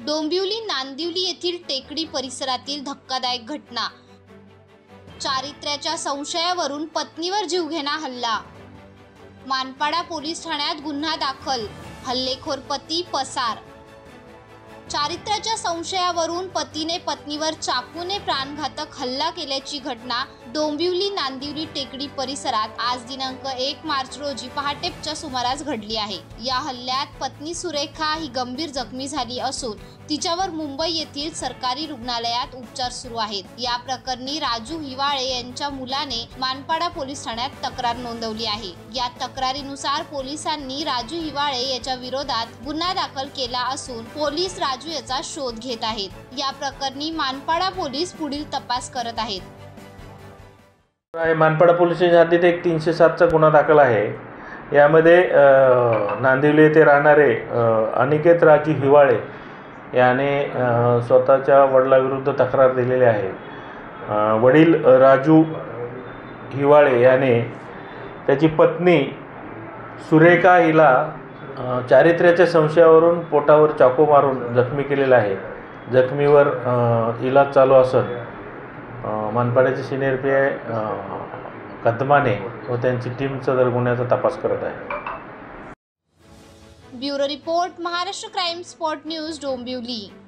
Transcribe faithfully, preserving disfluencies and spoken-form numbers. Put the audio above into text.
डोंबिवली नांदिवली येथील टेकडी परिसरातील धक्कादायक घटना। चारित्र्याच्या संशयावरून पत्नीवर जीवघेणा हल्ला। मानपाडा पोलीस ठाण्यात गुन्हा दाखल। हल्लेखोर पती पसार। चारित्र्याच्या संशयावरून पतीने पत्नीवर चाकूने प्राणघातक हल्ला केल्याची घटना डोंबिवली नांदिवली टेकडी परिसरात आज दिनांक एक मार्च रोजी पहाटेच्या सुमारास घडली आहे। या हल्ल्यात पत्नी सुरेखा ही गंभीर जखमी झाली असून तिच्यावर मुंबई येथील सरकारी रुग्णालयात उपचार सुरू आहेत। या प्रकरणी राजू हिवाळे यांच्या मुलाने मानपाडा पोलीस ठाण्यात तक्रार नोंदवली आहे। या तक्रारीनुसार पोलिसांनी राजू हिवाळे याच्या विरोधात गुन्हा दाखल केला असून पोलीस राजू याचा शोध घेत आहेत। या प्रकरणी मानपाडा पोलीस पुढील तपास करत आहेत। मानपाडा पोलीस स्टेशन हद्दीत एक तीनशे सातचा गुन्हा दाखल आहे। यामध्ये नांदिवली येथे राहणारे अनिकेत राजू हिवाळे याने स्वतःच्या वडिलांविरुद्ध तक्रार दिलेली आहे। वडील राजू हिवाळे याने त्याची पत्नी सुरेखा हिला चारित्र्याच्या संशयावरून पोटावर चाकू मारून जखमी केलेला आहे। जखमीवर इलाज चालू असून मानपाड्याचे सिनियर पी आय कदमाने व त्यांची टीम सदर गुन्ह्याचा तपास करत आहे। Bureau report, Maharashtra crime spot news, Dombivli.